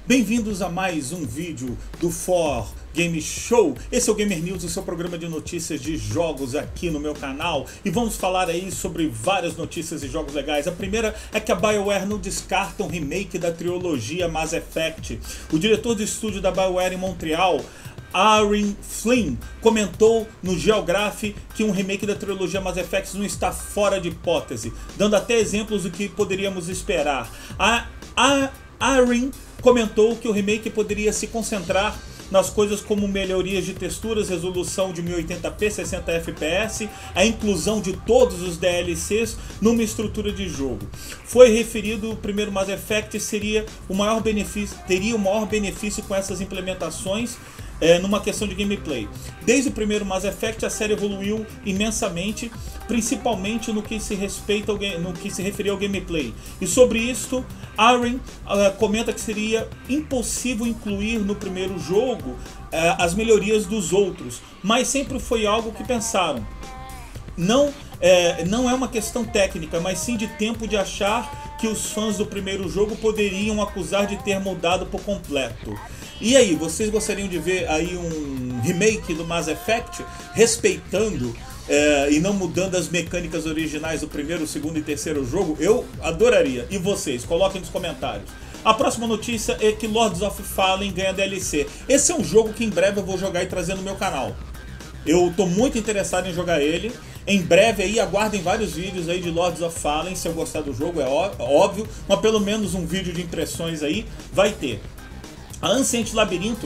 Bem-vindos a mais um vídeo do For Game Show. Esse é o Gamer News, o seu programa de notícias de jogos aqui no meu canal. E vamos falar aí sobre várias notícias e jogos legais. A primeira é que a BioWare não descarta um remake da trilogia Mass Effect. O diretor de estúdio da BioWare em Montreal, Aaron Flynn, comentou no Geography que um remake da trilogia Mass Effect não está fora de hipótese, dando até exemplos do que poderíamos esperar. Aaron comentou que o remake poderia se concentrar nas coisas como melhorias de texturas, resolução de 1080p, 60 fps, a inclusão de todos os DLCs numa estrutura de jogo. Foi referido o primeiro Mass Effect teria o maior benefício com essas implementações numa questão de gameplay. Desde o primeiro Mass Effect a série evoluiu imensamente, principalmente no que se referia ao gameplay. E sobre isto, Aaron comenta que seria impossível incluir no primeiro jogo as melhorias dos outros, mas sempre foi algo que pensaram. Não é uma questão técnica, mas sim de tempo de achar que os fãs do primeiro jogo poderiam acusar de ter mudado por completo. E aí, vocês gostariam de ver aí um remake do Mass Effect respeitando e não mudando as mecânicas originais do primeiro, segundo e terceiro jogo? Eu adoraria. E vocês? Coloquem nos comentários. A próxima notícia é que Lords of Fallen ganha DLC. Esse é um jogo que em breve eu vou jogar e trazer no meu canal. Eu tô muito interessado em jogar ele. Em breve aí, aguardem vários vídeos aí de Lords of Fallen. Se eu gostar do jogo, é óbvio. Mas pelo menos um vídeo de impressões aí vai ter. A Ancient Labyrinth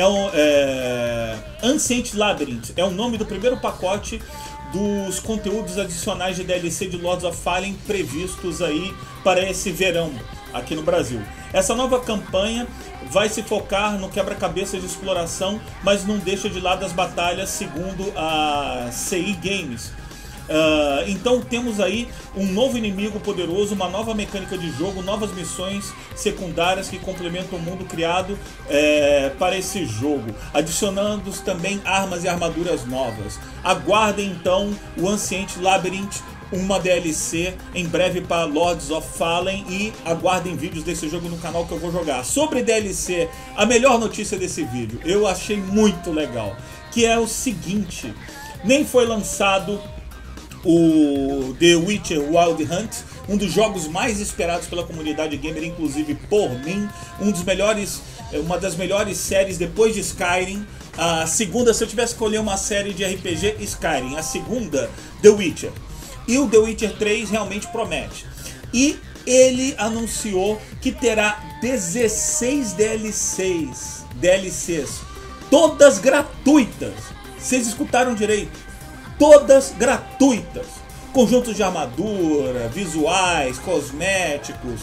Ancient Labyrinth é o nome do primeiro pacote dos conteúdos adicionais de DLC de Lords of Fallen previstos aí para esse verão aqui no Brasil. Essa nova campanha vai se focar no quebra-cabeças de exploração, mas não deixa de lado as batalhas, segundo a CI Games. Então temos aí um novo inimigo poderoso, uma nova mecânica de jogo, novas missões secundárias que complementam o mundo criado para esse jogo, adicionando também armas e armaduras novas. Aguardem então o Ancient Labyrinth, uma DLC em breve para Lords of Fallen, e aguardem vídeos desse jogo no canal que eu vou jogar. Sobre DLC, a melhor notícia desse vídeo, eu achei muito legal, que é o seguinte: nem foi lançado o The Witcher Wild Hunt, um dos jogos mais esperados pela comunidade gamer, inclusive por mim, uma das melhores séries depois de Skyrim. A segunda, se eu tivesse que escolher uma série de RPG, Skyrim. A segunda, The Witcher. E o The Witcher 3 realmente promete. E ele anunciou que terá 16 DLCs, todas gratuitas. Vocês escutaram direito? Todas gratuitas. Conjuntos de armadura, visuais, cosméticos.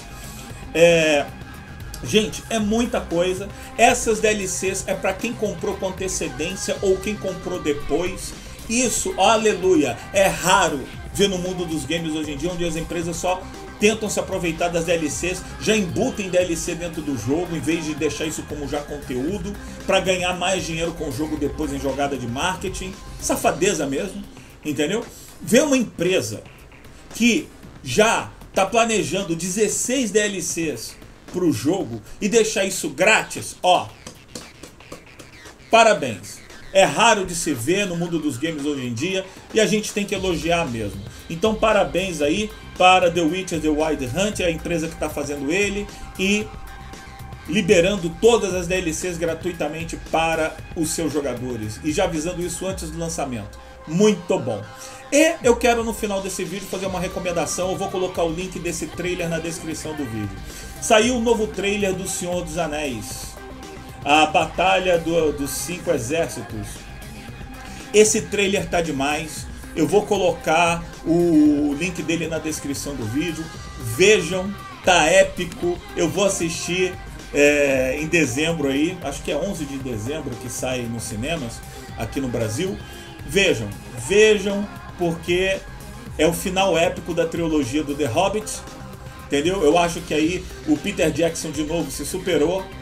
Gente, é muita coisa. Essas DLCs é para quem comprou com antecedência ou quem comprou depois. Isso, aleluia, é raro ver no mundo dos games hoje em dia, onde as empresas só tentam se aproveitar das DLCs, já embutem DLC dentro do jogo, em vez de deixar isso como já conteúdo, para ganhar mais dinheiro com o jogo depois em jogada de marketing. Safadeza mesmo, entendeu? Ver uma empresa que já está planejando 16 DLCs para o jogo e deixar isso grátis, ó, parabéns. É raro de se ver no mundo dos games hoje em dia e a gente tem que elogiar mesmo. Então parabéns aí para The Witcher The Wild Hunt, a empresa que está fazendo ele e liberando todas as DLCs gratuitamente para os seus jogadores. E já avisando isso antes do lançamento. Muito bom. E eu quero no final desse vídeo fazer uma recomendação. Eu vou colocar o link desse trailer na descrição do vídeo. Saiu um novo trailer do Senhor dos Anéis, a Batalha dos 5 Exércitos. Esse trailer tá demais. Eu vou colocar o link dele na descrição do vídeo. Vejam, tá épico. Eu vou assistir em dezembro aí. Acho que é 11 de dezembro que sai nos cinemas aqui no Brasil. Vejam, porque é o final épico da trilogia do The Hobbit. Entendeu? Eu acho que aí o Peter Jackson de novo se superou.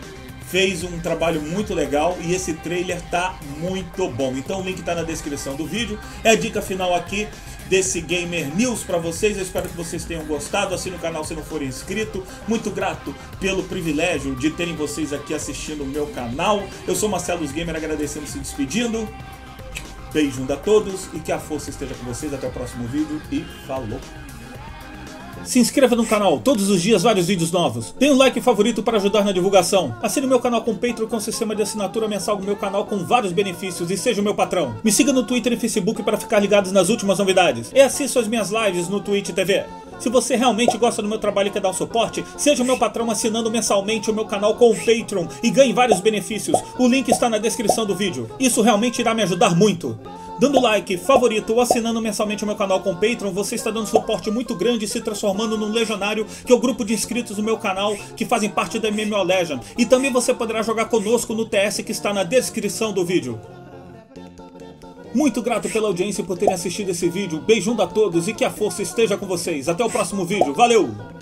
fez um trabalho muito legal e esse trailer tá muito bom. Então o link tá na descrição do vídeo. É a dica final aqui desse Gamer News para vocês. Eu espero que vocês tenham gostado. Assine o canal se não for inscrito. Muito grato pelo privilégio de terem vocês aqui assistindo o meu canal. Eu sou Marcelo Gamer, agradecendo e se despedindo. Beijo a todos e que a força esteja com vocês. Até o próximo vídeo e falou! Se inscreva no canal, todos os dias vários vídeos novos. Dê um like favorito para ajudar na divulgação. Assine o meu canal com Patreon, com sistema de assinatura mensal do meu canal com vários benefícios e seja o meu patrão. Me siga no Twitter e Facebook para ficar ligados nas últimas novidades. E assista as minhas lives no Twitch TV. Se você realmente gosta do meu trabalho e quer dar um suporte, seja o meu patrão assinando mensalmente o meu canal com o Patreon e ganhe vários benefícios. O link está na descrição do vídeo. Isso realmente irá me ajudar muito. Dando like, favorito ou assinando mensalmente o meu canal com o Patreon, você está dando suporte muito grande e se transformando num legendário, que é o grupo de inscritos do meu canal que fazem parte da MMO Legend. E também você poderá jogar conosco no TS que está na descrição do vídeo. Muito grato pela audiência e por terem assistido esse vídeo. Beijão a todos e que a força esteja com vocês. Até o próximo vídeo. Valeu!